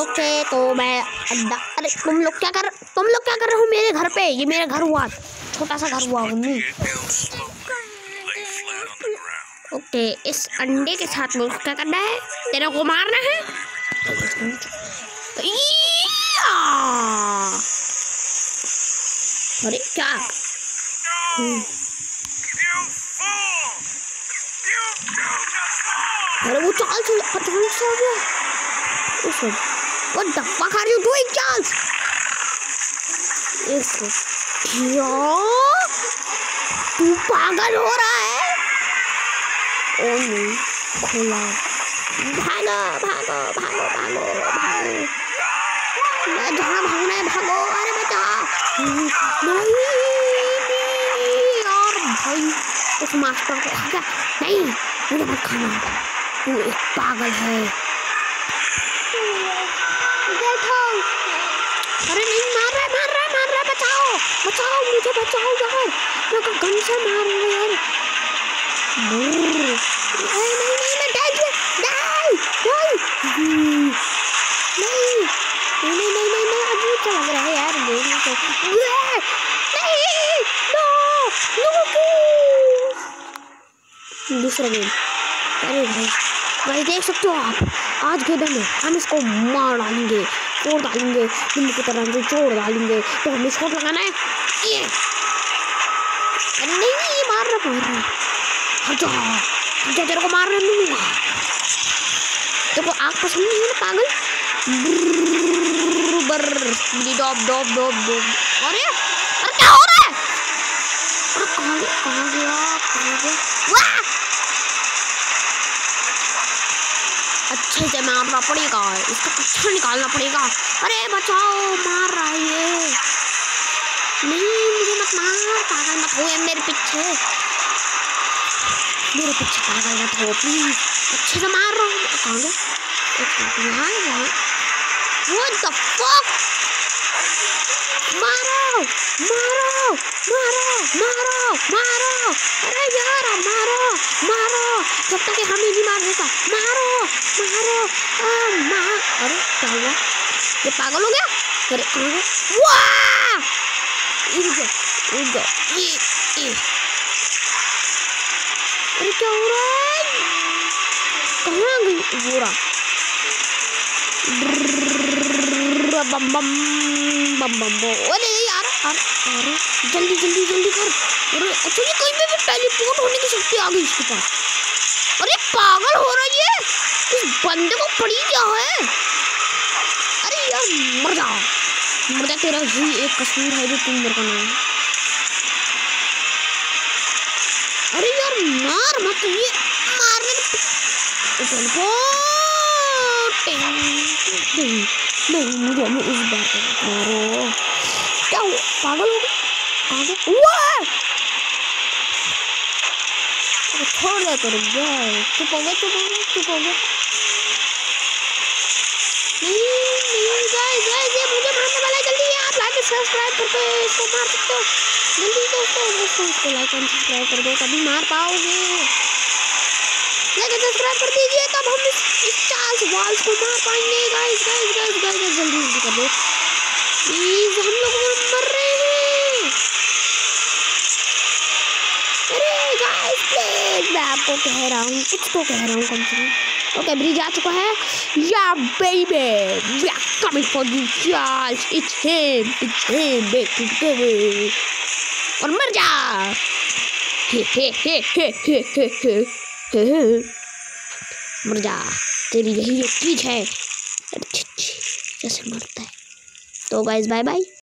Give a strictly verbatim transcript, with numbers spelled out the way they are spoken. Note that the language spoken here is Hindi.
ओके तो मैं अड्डा, अरे तुम लोग क्या कर तुम लोग क्या कर रहे हो मेरे घर पे? ये मेरा घर हुआ, छोटा सा घर हुआ उन्नी। ओके इस अंडे के साथ में क्या करना है? तेरे को मारना है। अरे क्या अरे वो चार्ल्स चार्ल्स हो गया। What the fuck are you doing, Charles? इसको क्या तू पागल हो रहा है? ओ नहीं खोला, भागो भागो भागो भागो भागो, मैं जहाँ भागना है भागो। अरे बचाओ, नहीं यार भाई उस मास्टर को खा गया। नहीं मुझे मत खाना, तू एक पागल है। अरे नहीं मार रहा है मार रहा है मार रहा है, बचाओ बचाओ मुझे बचाओ यार, मैं को गन से मार रहा हूँ यार। नहीं नहीं नहीं मैं डैड नहीं नहीं नहीं नहीं नहीं नहीं नहीं अजीब सा लग रहा है यार देखने से। नहीं नो दूसरा गेम। अरे भाई भाई देख सकते हो आप, आज के दिन में हम इसको मार डालेंगे, छोड़ डालेंगे, बिल्ली की तरह से छोड़ डालेंगे। तो हमें शॉट लगाना है ये। अरे नहीं ये मार रहा मार रहा हटो हटो, तेरे को मारने दूंगा। तेरे को आग पसंद नहीं है ना पागल? बर डॉब डॉब डॉब डॉब। अरे अरे क्या हो रहा है? अरे कहाँ गया कहाँ गया कहाँ गया? वाह अच्छे से मारना पड़ेगा, इसका पत्थर निकालना पड़ेगा। अरे बचाओ मार रहा है ये। नहीं मुझे मत मार, पागल मत हो मेरे पीछे, मेरे पीछे पागल मत हो प्लीज। अच्छे से मार रहा हूँ। कहाँ गया? यहाँ यहाँ What the fuck? मारो मारो मारो मारो मारो, अरे यार मारो मारो, जब तक कि हमें नहीं मार देता मारो मारो आ, मार। अरे क्या हुआ? ये पागल हो गया? अरे कहाँ गया? वाह रुक जाओ रुक जाओ ये ये। अरे क्या हो रहा है? कहाँ गई गोरा? बम बम बम बम बम। अरे यार अरे अरे जल्दी जल्दी जल्दी कर। अरे अच्छा ये कहीं पे भी टेलीपोर्ट होने की शक्ति आ गई इसके पास। अरे पागल हो रही है, इस बंदे को पड़ी क्या है? अरे यार मर जा मर जा, तेरा ही एक कसूर है जो तुम मेरे को ना। अरे यार मार मत, ये मारने नहीं नहीं मुझे हमें इस बार मारो। क्या हुआ? पागल हो गया पागल हुआ? छोड़ दे कर गया, चुप हो गया चुप हो गया चुप हो गया। नहीं नहीं गाइस गाइस ये मुझे मारने वाला है, जल्दी आप लाइक और सब्सक्राइब करके इसको मार सकते हो। जल्दी दोस्तों दोस्तों इसको लाइक और सब्सक्राइब कर दो तभी मार पाओगे। लाइक और सब्सक्राइब कर दीजिए तब हम इस, इस चार्ल्स वाल्स को मार पाएंगे। गाइस गाइस गाइस गाइस जल्दी जल्दी कर दो प्लीज, हम लोग मर रहे हैं। अरे गाइस प्लीज मैं आपको कह रहा हूँ, कुछ तो कह रहा हूँ कम से कम। ओके ब्रिज आ चुका है या baby, we are coming for you Charles, it's him it's him baby, और मर जा। हे हे हे हे हे हे हे हे मर जा, तेरी यही एक चीज है जैसे मरता है। तो गाइस बाय बाय।